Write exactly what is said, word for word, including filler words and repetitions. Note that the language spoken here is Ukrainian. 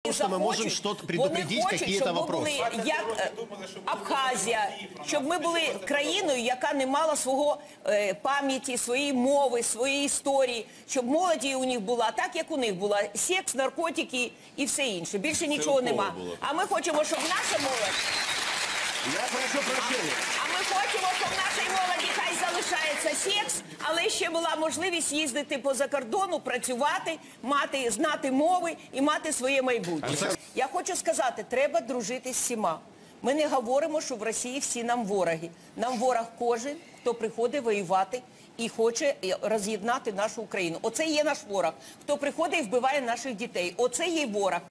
том, что мы можем что-то предупредить, какие-то вопросы. Вони хочуть, щоб ми були, як Абхазія, щоб ми були країною, яка не мала свого е, пам'яті, своєї мови, своєї історії, щоб молоді у них була так, як у них була. Секс, наркотики і все інше. Більше нічого нема. А ми хочемо, щоб наша молодь... Я прошу прощения. А ми хочемо, щоб в нашій молоді хай залишається секс, але ще була можливість їздити по закордону, працювати, мати, знати мови і мати своє майбутнє. Я хочу сказати, треба дружити з всіма. Ми не говоримо, що в Росії всі нам вороги. Нам ворог кожен, хто приходить воювати і хоче роз'єднати нашу Україну. Оце є наш ворог. Хто приходить і вбиває наших дітей. Оце є ворог.